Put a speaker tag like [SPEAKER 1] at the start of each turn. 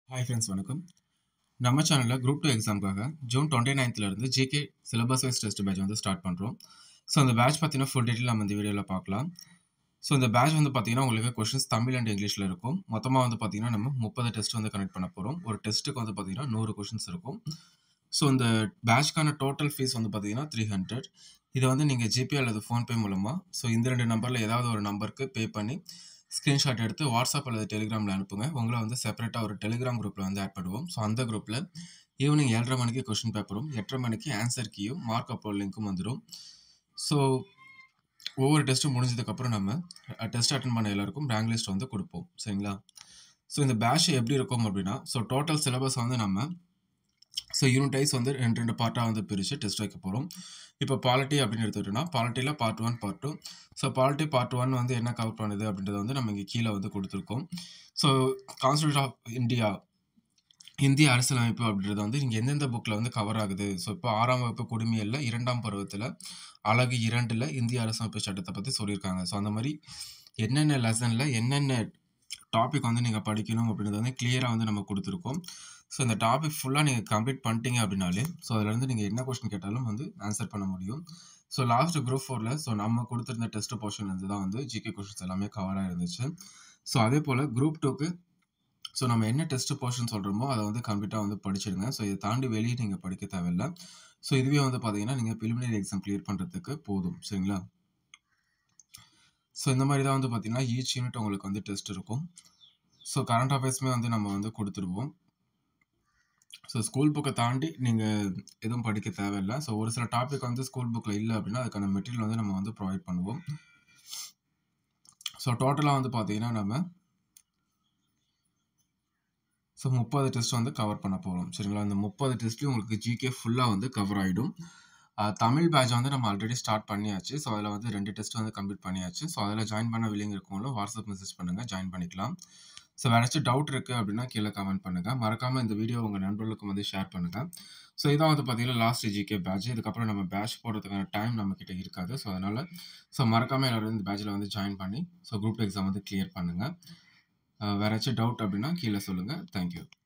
[SPEAKER 1] Hi friends வணக்கம். நம்ம சேனலில் குரூப் 2 எக்ஸாமுக்காக June 29th GK syllabus wise test batch வந்து ஸ்டார்ட் பண்ணுறோம். ஸோ அந்த பேட்ச் பார்த்தீங்கன்னா ஃபுல் டீட்டெயில் நம்ம இந்த வீடியோவில் பார்க்கலாம். ஸோ இந்த பேட்ச் வந்து பார்த்தீங்கன்னா உங்களுக்கு கொஷின்ஸ் தமிழ் அண்ட் இங்கிலீஷில் இருக்கும். மொத்தமாக வந்து பார்த்தீங்கன்னா நம்ம 30 டெஸ்ட் வந்து கனெக்ட் பண்ண போகிறோம். ஒரு டெஸ்ட்டுக்கு வந்து பார்த்தீங்கன்னா 100 கொஷின்ஸ் இருக்கும். ஸோ இந்த பேட்ச்க்கான டோட்டல் ஃபீஸ் வந்து பார்த்தீங்கன்னா 300. இதை வந்து நீங்கள் ஜிபே அல்லது ஃபோன்பே மூலமாக இந்த 2 நம்பரில் ஏதாவது ஒரு நம்பருக்கு பே பண்ணி ஸ்க்ரீன்ஷாட் எடுத்து வாட்ஸ்அப் அல்லது டெலிகிராமில் அனுப்புங்க. உங்களை வந்து செப்பரேட்டாக ஒரு டெலிகிராம் குரூப்பில் வந்து ஆட் பண்ணுவோம். ஸோ அந்த குரூப்பில் ஈவினிங் 7:30 மணிக்கு கொஷின் பேப்பரும் 8:30 மணிக்கு ஆன்சர் கீயும் மார்க் அப்லோட் லிங்க்கும் வந்துடும். ஸோ ஒவ்வொரு டெஸ்ட்டும் முடிஞ்சதுக்கப்புறம் நம்ம டெஸ்ட் அட்டன் பண்ண எல்லாருக்கும் ரேங்க் லிஸ்ட் வந்து கொடுப்போம். சரிங்களா? ஸோ இந்த பேட்ச் எப்படி இருக்கும் அப்படின்னா டோட்டல் சிலபஸ் வந்து நம்ம யூனிட் வைஸ் வந்து 2 பார்ட்டாக வந்து பிரித்து டெஸ்ட் வைக்க போகிறோம். இப்போ பாலிட்டி அப்படின்னு எடுத்துக்கிட்டோம்னா பாலிட்டியில் part 1 part 2. So polity part 1 வந்து என்ன கவர் பண்ணுது அப்படின்றத வந்து நம்ம இங்கே கீழே வந்து கொடுத்துருக்கோம். ஸோ கான்ஸ்டியூஷன் ஆஃப் இந்தியா, இந்திய அரசியலமைப்பு அப்படின்றது வந்து இங்கே எந்தெந்த புக்கில் வந்து கவர் ஆகுது. ஸோ இப்போ 6ஆம் வகுப்பு குடிமையியல்ல 2ஆம் பருவத்தில் அலகு 2ல் இந்திய அரசியலமைப்பு சட்டத்தை பற்றி சொல்லியிருக்காங்க. ஸோ அந்த மாதிரி என்னென்ன லெசனில் என்னென்ன டாபிக் வந்து நீங்கள் படிக்கணும் அப்படின்றத வந்து கிளியராக வந்து நம்ம கொடுத்துருக்கோம். ஸோ இந்த டாபிக் ஃபுல்லாக நீங்கள் கம்ப்ளீட் பண்ணிட்டீங்க அப்படின்னாலே அதுலேருந்து நீங்கள் என்ன கொஸ்டின் கேட்டாலும் வந்து ஆன்சர் பண்ண முடியும். ஸோ லாஸ்ட் குரூப் 4ல் நம்ம கொடுத்துருந்த டெஸ்ட் போர்ஷன் வந்து தான் வந்து ஜிகே கொஸ்டின்ஸ் எல்லாமே கவராக இருந்துச்சு. ஸோ அதே போல் குரூப் 2க்கு நம்ம என்ன டெஸ்ட் போர்ஷன் சொல்கிறோமோ அதை வந்து கம்ப்ளீட்டாக வந்து படிச்சிடுங்க. ஸோ இதை தாண்டி வெளியே நீங்கள் படிக்க தேவையில்லை. ஸோ இதுவே வந்து பார்த்தீங்கன்னா நீங்கள் ப்ரிலிமினரி எக்ஸாம் கிளியர் பண்ணுறதுக்கு போதும். சரிங்களா? ஸோ இந்த மாதிரி தான் வந்து பார்த்தீங்கன்னா ஈச் யூனிட் உங்களுக்கு வந்து டெஸ்ட் இருக்கும். ஸோ கரண்ட் அஃபேர்ஸுமே வந்து நம்ம வந்து கொடுத்துருவோம். ஸோ ஸ்கூல் புக்கை தாண்டி நீங்கள் எதுவும் படிக்க தேவையில்லை. ஸோ ஒரு சில டாபிக் வந்து ஸ்கூல் புக்கில் இல்லை அப்படின்னா அதுக்கான மெட்டீரியல் வந்து நம்ம வந்து ப்ரொவைட் பண்ணுவோம். ஸோ டோட்டலாக வந்து பார்த்தீங்கன்னா நம்ம 30 டெஸ்ட் வந்து கவர் பண்ண போகிறோம். சரிங்களா? இந்த 30 டெஸ்ட்லையும் உங்களுக்கு ஜிகே ஃபுல்லாக வந்து கவர் ஆகிடும். தமிழ் பேட்ச் வந்து நம்ம ஆல்ரெடி ஸ்டார்ட் பண்ணியாச்சு. ஸோ அதில் வந்து 2 டெஸ்ட் வந்து கம்ப்ளீட் பண்ணியாச்சு. ஸோ அதில் ஜாயின் பண்ண வில்லிங் இருக்கவங்களும் வாட்ஸ்அப் மெசேஜ் பண்ணுங்கள், ஜாயின் பண்ணிக்கலாம். ஸோ வேறு ஏதாச்சும் டவுட் இருக்குது அப்படின்னா கீழே கமெண்ட் பண்ணுங்கள். மறக்காமல் இந்த வீடியோ உங்கள் நண்பர்களுக்கும் வந்து ஷேர் பண்ணுங்கள். ஸோ இதான் வந்து பார்த்தீங்கன்னா லாஸ்ட் ஜிகே பேட்ச். இதுக்கப்புறம் நம்ம பேட்ச் போடுறதுக்கான டைம் நம்மக்கிட்ட இருக்காது. ஸோ அதனால் மறக்காமல் எல்லோரும் இந்த பேட்சில் வந்து ஜாயின் பண்ணி குரூப் எக்ஸாம் வந்து கிளியர் பண்ணுங்கள். வேறு ஏதாச்சும் டவுட் அப்படின்னா கீழே சொல்லுங்கள். தேங்க்யூ.